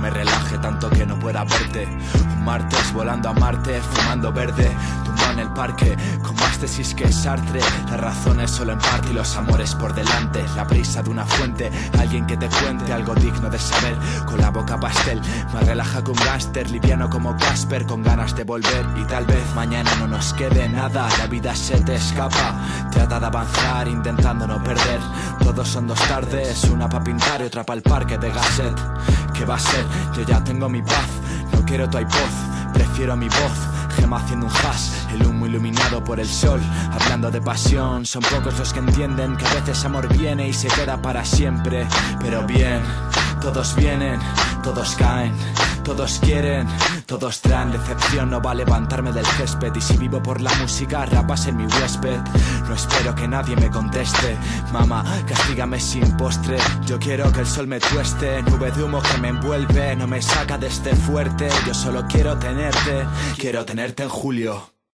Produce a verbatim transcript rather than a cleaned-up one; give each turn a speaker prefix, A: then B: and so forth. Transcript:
A: me relaje tanto que no pueda verte. Un martes volando a Marte, fumando verde, tumbado en el parque, con más tesis que Sartre. Las razones solo en parte y los amores por delante. La prisa de una fuente, alguien que te cuente algo digno de saber. Con la boca pastel, me relaja que un gángster, liviano como Casper, con ganas de volver. Y tal vez mañana no nos quede nada, la vida se te escapa. Trata de avanzar intentando no perder. Todos son dos tardes, una pa' pintar y otra pa' el parque de Gasset. ¿Qué va a ser? Yo ya tengo mi paz, no quiero tu iPod, prefiero mi voz. Gema haciendo un hash, el humo iluminado por el sol. Hablando de pasión, son pocos los que entienden que a veces amor viene y se queda para siempre. Pero bien, todos vienen, todos caen, todos quieren, todos traen. Decepción no va a levantarme del césped. Y si vivo por la música, rap va a ser mi huésped. No espero que nadie me conteste. Mamá, castígame sin postre. Yo quiero que el sol me tueste. Nube de humo que me envuelve, no me saca de este fuerte. Yo solo quiero tenerte, quiero tenerte en julio.